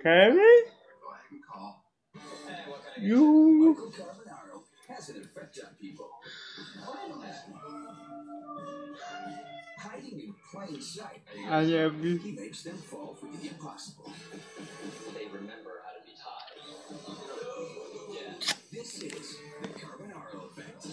Katy? You. Has an effect on people. Hiding in plain sight. I love you. He makes them fall for the impossible. They remember how to be tied. Yeah. This is the Carbonaro effect.